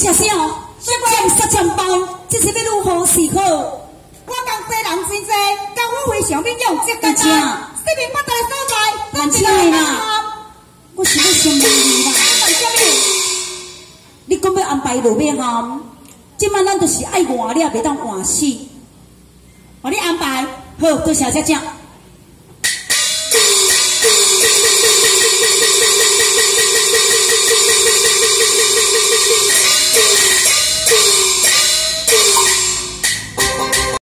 谢谢哦，7包，这是要如何是好？ 我讲多人真多，交我非常免用，这个真正四面八达的所在， 万千的啦，我是要先问你啦。你讲要安排落尾喊，今晚咱就是爱换了，袂当换死。我你安排好，多谢谢谢。